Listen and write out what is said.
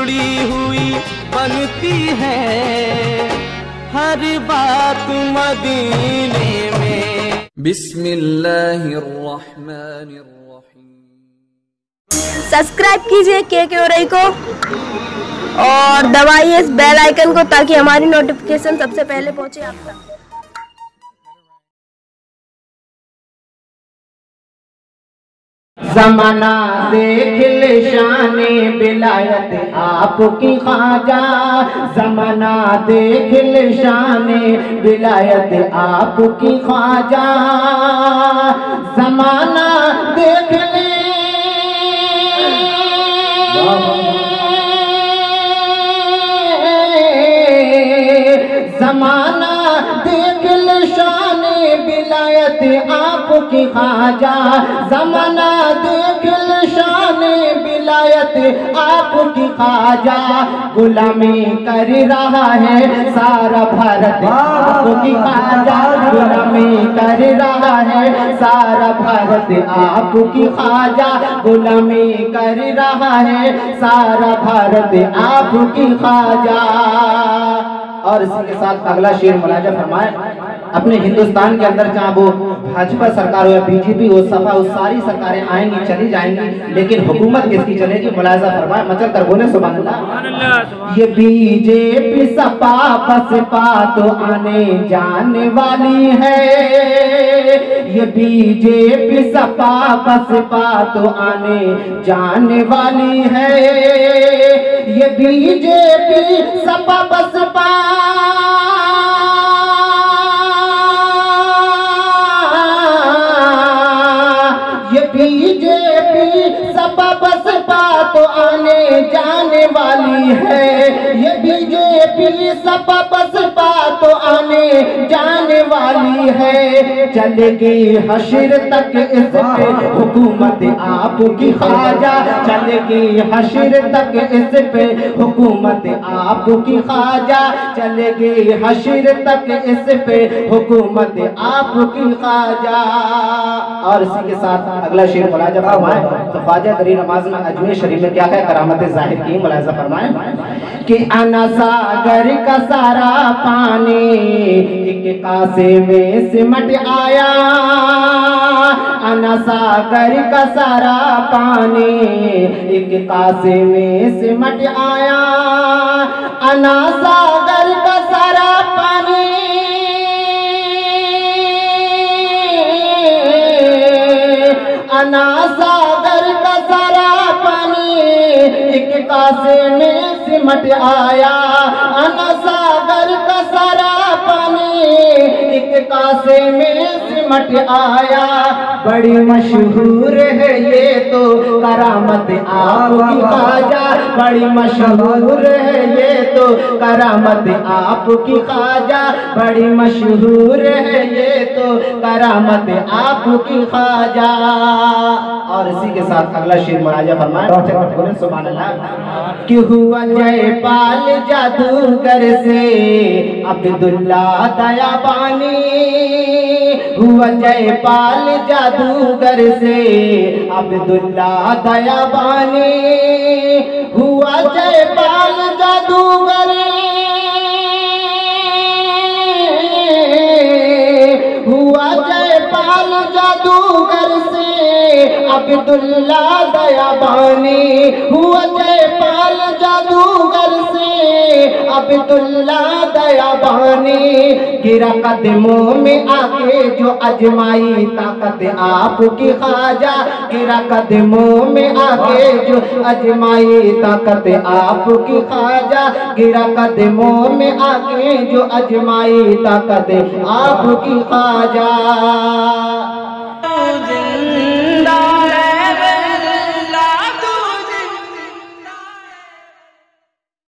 जुड़ी हुई बनती है हर बात मदीने में। बिस्मिल्लाहिर्रहमानिर्रहीम। सब्सक्राइब कीजिए के ओरई को और दबाइए इस बेल आइकन को ताकि हमारी नोटिफिकेशन सबसे पहले पहुंचे आप तक। ज़माना देख ले शाने बिलायत आपकी ख्वाजा, ज़माना देख ले शाने बिलायत आपकी ख्वाजा, ज़माना देख ले ज़माना देख ले शाने बिलायत आपकी ख्वाजा, ज़माना देख ले शाने बिलायत आपकी ख्वाजा, गुलामी कर रहा है सारा भारत आपकी ख्वाजा, गुलामी कर रहा है सारा भारत आपकी ख्वाजा, गुलामी कर रहा है सारा भारत आपकी ख्वाजा। और इसी के साथ अगला शेर मुलाजा फरमाए। अपने हिंदुस्तान के अंदर चाहे वो भाजपा सरकार हो या बीजेपी हो, सपा हो, सारी सरकारें आएंगी चली जाएंगी, लेकिन हुकूमत किसकी चलेगी? मुलाजा फरमाए, मचल कर बोले सुभान अल्लाह। ये बीजेपी सपा बसपा तो आने जाने वाली है, ये बीजेपी सपा बसपा तो आने जाने वाली है, ये बीजेपी सपा बसपा बीजेपी सपा बसपा तो आने जाने वाली है, ये बीजेपी सपा बसपा तो आने जाने वाली है, चलेगी हश्र तक इस पे हुकूमत आपकी ख्वाजा, चलेगी हश्र तक इस पे हुकूमत आपकी ख्वाजा, चलेगी हश्र तक इस पे हुकूमत आपकी ख्वाजा। और इसी के साथ अगला शेर मुलाजा फरमाए। तो ख्वाजा करीम नमाज में अजमेर शरीफ में क्या है करामत जाहिर की, मुलाजा फरमाए कि अना सागर का सारा पानी एक कासे में सिमट आया, अना सागर का सारा पानी एक कासे में सिमट आया, अना सागर का सारा पानी अना सागर का सारा पानी एक कासे में सिमट आया, अना सागर का सारा पानी एक कासे में सिमट आया, बड़ी मशहूर है ये तो करामत आपकी ख्वाजा, बड़ी मशहूर है ये तो करामत आपकी ख्वाजा, बड़ी मशहूर है ये तो करामत आपकी ख्वाजा। और इसी के साथ अगला शेर मुलाजा फरमाए, सुभान अल्लाह कि हुआ जयपाल जादूगर से अब्दुल्ला दयाबानी, हुआ जयपाल जादूगर से अब्दुल्ला दयाबानी, हुआ जयपाल जादूगर, हुआ जयपाल जादूगर से अब्दुल्ला दयाबानी, हुआ जयपाल जादूगर से अब्दुल्ला दयाबानी, गिरा कदमों में आके जो अजमाई ताकत आपकी ख्वाजा, गिरा कदमों में आके जो अजमाई ताकत आपकी ख्वाजा, गिरा कदमों में आके जो अजमाई ताकत आपकी ख्वाजा।